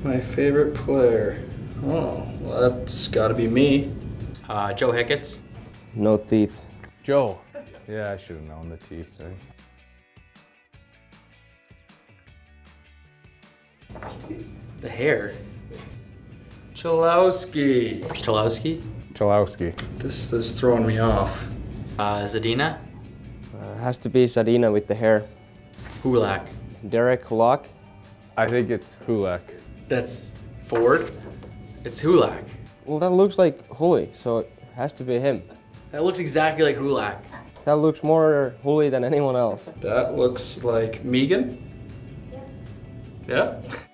My favorite player. Oh, well, that's gotta be me. Joe Hickett's. No teeth. Joe. Yeah, I should have known the teeth. Right? The hair. Chalowski. Chalowski. Chalowski. This is throwing me off. Zadina. Has to be Zadina with the hair. Hulak. Derek Hulak. I think it's Hulak. That's Ford. It's Hulak. Well, that looks like Huli, so it has to be him. That looks exactly like Hulak. That looks more Huli than anyone else. That looks like Megan. Yeah? Yeah?